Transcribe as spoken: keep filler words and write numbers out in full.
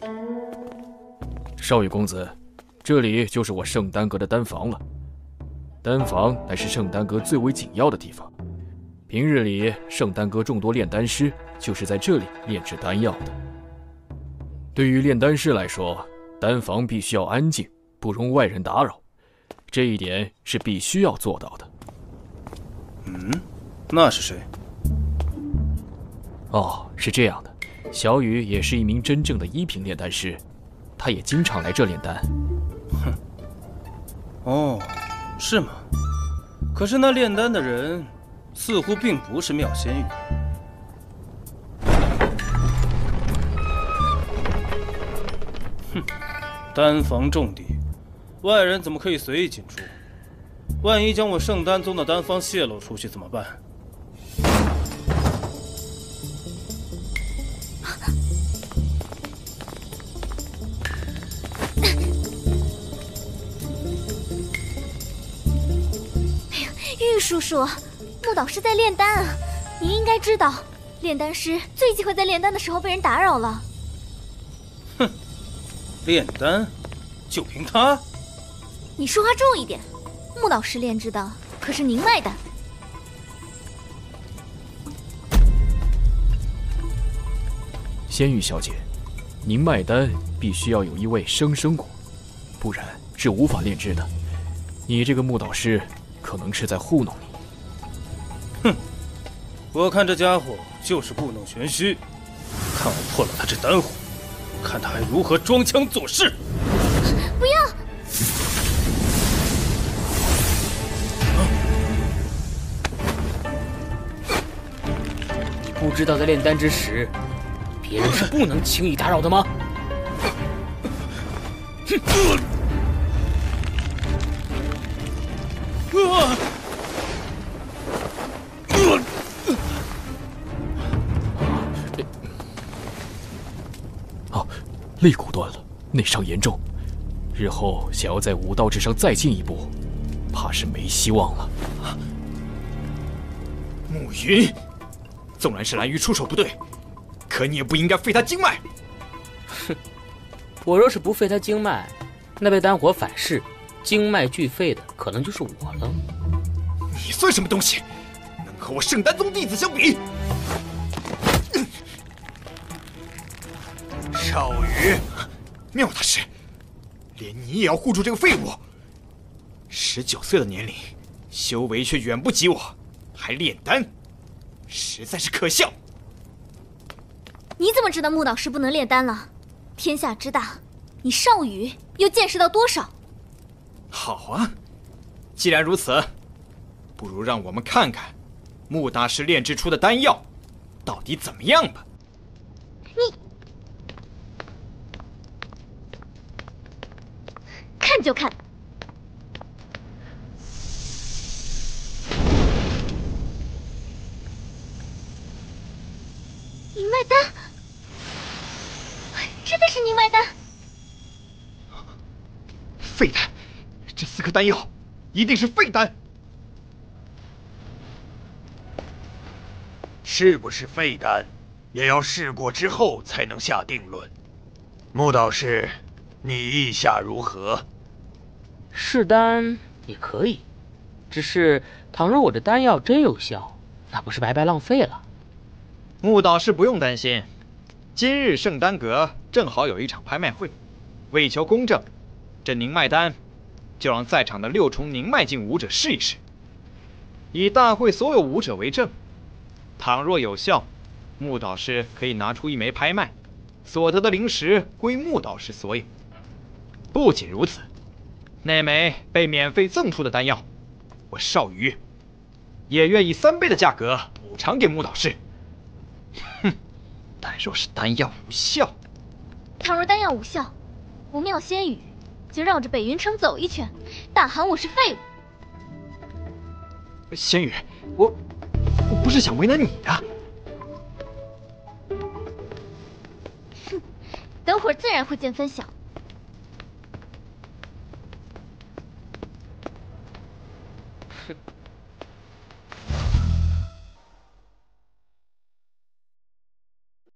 少羽公子，这里就是我圣丹阁的丹房了。丹房乃是圣丹阁最为紧要的地方，平日里圣丹阁众多炼丹师就是在这里炼制丹药的。对于炼丹师来说，丹房必须要安静，不容外人打扰，这一点是必须要做到的。 嗯，那是谁？ 哦，是这样的，小雨也是一名真正的一品炼丹师，他也经常来这炼丹。 哼，哦，是吗？可是那炼丹的人似乎并不是妙仙羽。哼，丹房重地，外人怎么可以随意进出？万一将我圣丹宗的丹方泄露出去怎么办？ 玉叔叔，木导师在炼丹啊，你应该知道，炼丹师最忌讳在炼丹的时候被人打扰了。 哼，炼丹，就凭他？ 你说话重一点，木导师炼制的可是宁脉丹。 仙玉小姐，宁脉丹必须要有一味生生果，不然是无法炼制的。你这个木导师可能是在糊弄你。 哼，我看这家伙就是故弄玄虚，看我破了他这丹壶，看他还如何装腔作势。 不要！ 你不知道在炼丹之时，别人是不能轻易打扰的吗？ 啊！ 哦，肋骨断了，内伤严重，日后想要在武道之上再进一步，怕是没希望了。 暮云，纵然是蓝鱼出手不对，可你也不应该废他经脉。 哼，我若是不废他经脉，那被丹火反噬，经脉俱废的可能就是我了。 你算什么东西，能和我圣丹宗弟子相比？少羽，妙大师，连你也要护住这个废物？十九岁的年龄，修为却远不及我，还炼丹，实在是可笑。 你怎么知道木导师不能炼丹了？天下之大，你少羽又见识到多少？ 好啊，既然如此，不如让我们看看穆大师炼制出的丹药到底怎么样吧。 你看就看。宁脉丹，真的是宁脉丹。 废丹，这四颗丹药一定是废丹。 是不是废丹，也要试过之后才能下定论。穆导师，你意下如何？ 试丹也可以，只是倘若我的丹药真有效，那不是白白浪费了？ 穆导师不用担心，今日圣丹阁正好有一场拍卖会，为求公正，这宁脉丹就让在场的六重宁脉境武者试一试，以大会所有武者为证。倘若有效，穆导师可以拿出一枚拍卖，所得的灵石归穆导师所有。不仅如此，那枚被免费赠出的丹药，我少羽也愿以三倍的价格补偿给穆导师。哼，但若是丹药无效， 倘若丹药无效，吴妙仙羽就绕着北云城走一圈，大喊我是废物。 仙羽，我我不是想为难你啊。 哼，等会儿自然会见分晓。